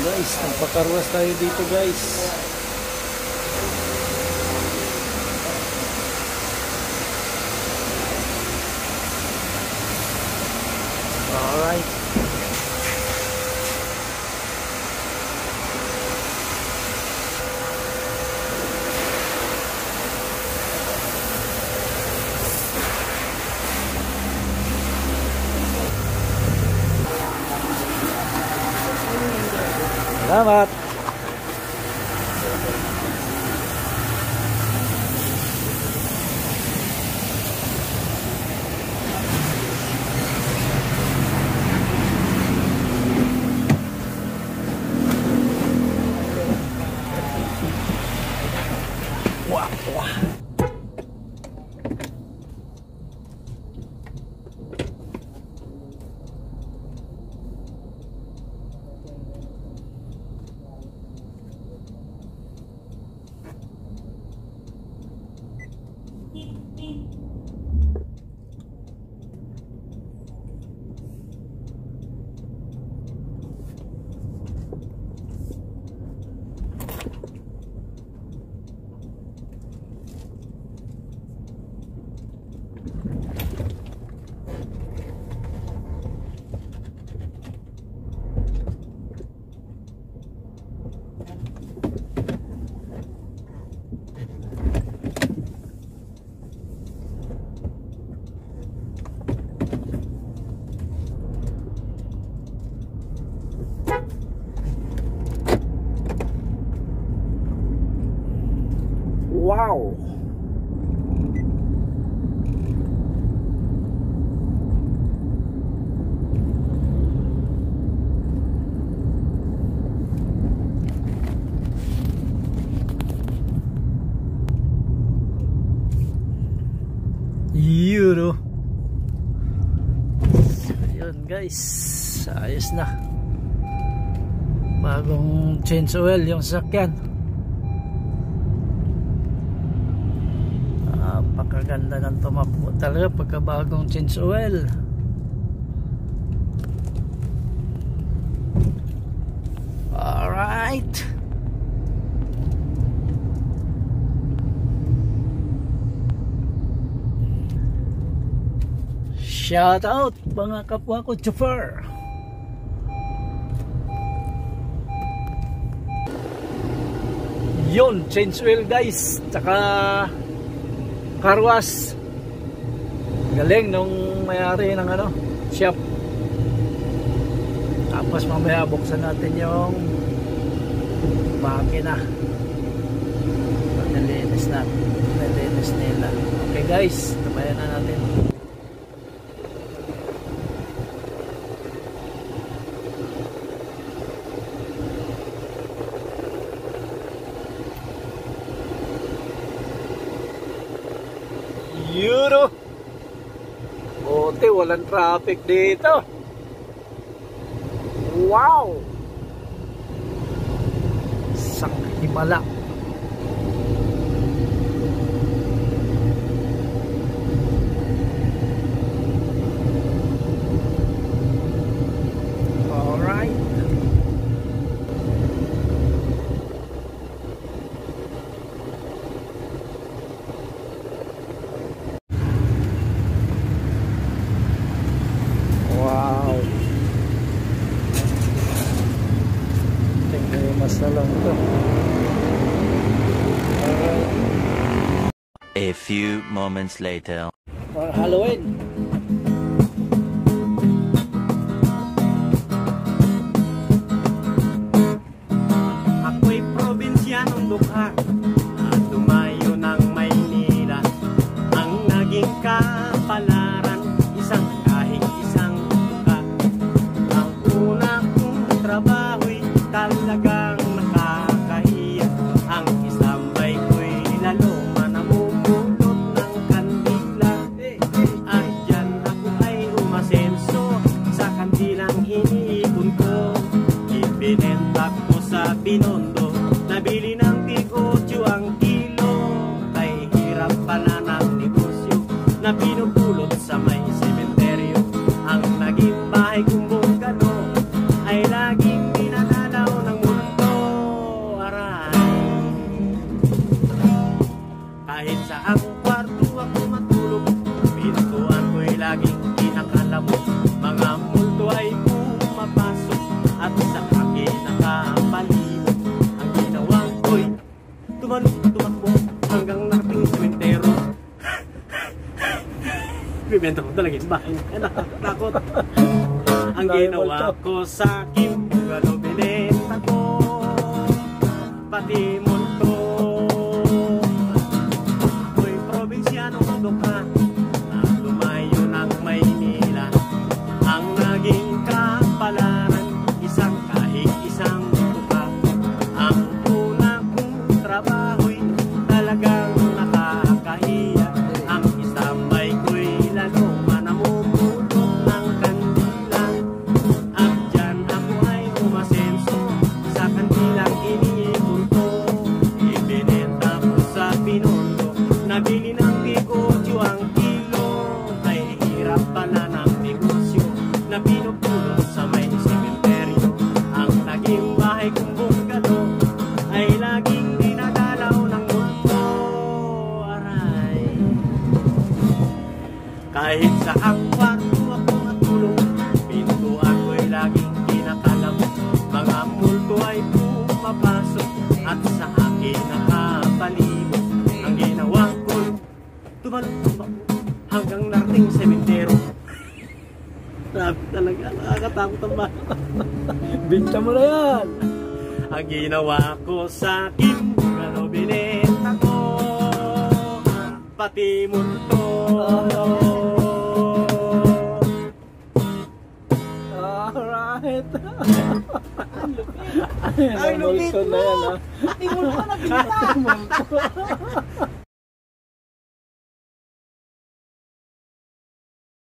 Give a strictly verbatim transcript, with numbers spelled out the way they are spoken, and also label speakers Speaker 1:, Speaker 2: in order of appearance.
Speaker 1: guys, nagpakarwas tayo dito guys. Alright. Salamat. Wah, wah. Wow. Euro. So, yun guys, ayos na. Bagong change oil yung sasakyan. Napakaganda ng tumakbo talaga pagka bagong change oil. Alright. Shout out mga kapwa ko chauffeur. Yun, change oil guys. Tsaka car wash. Galing nung may-ari ng ano, shop. Tapos mamaya buksan natin yung makina. Nalinis natin. Nalinis nila. Okay guys, tabayan na natin. Euro. Buti walang traffic dito. Wow. Sang himala. Alright. Na lang ito.
Speaker 2: A few moments later.
Speaker 1: For Halloween.
Speaker 3: Ako'y probinsyanong dukha at tumayo ng Maynila. Ang naging kapalaran, isang kahig isang duka. Ang una kong trabaho'y talagang nakakahiya. Ang isambay ko'y lalo manamumulot ng kandila. Ay Kahit sa ang kwarto ako matulog, pintuan ko'y laging kinakalabot. Mga multo ay pumapasok at sa akin nakapalibot. Ang ginawa ko'y tumalog, tumakbo hanggang narating sa sementero. Bibenta ko talaga yung bahay niya, nakakatakot. Ang ginawa ko sa akin, galo binenta ko, pati multo. Ako'y probinsyanong dukha na lumayo ng Maynila. Ang naging kapalaran, isang kahig, isang dukha. Ang una kong trabaho'y talagang nakakahiya. Ang isambay ko'y lalo manamumulot ng kandila. At dyan ako ay umasenso sa kandilang iniipulto. Ibinenta ko sa Binondo, nabili ng negosyo ang kilo. Ay hirap pala ng negosyo na pinupulot sa may sementeryo. Ang naging bahay kong bungalo ay laging dinadalaw ng multo. Aray, kahit sa ang kwarto ako matulog, pintuan ko'y laging kinakalabot. Mga multo ay pumapasok at sa akin nakapalibot. Ang ginawa ko'y tumalong hanggang narating sementero. Grabe talaga, nakakatakot ang bahay.
Speaker 1: Binta mo na yan.
Speaker 3: Ang ginawa ko sa akin, ano binenta ko, pati multo.
Speaker 1: Alright.
Speaker 4: Ang lupit
Speaker 1: Multo na yan, ha?
Speaker 4: Pati multo na binta.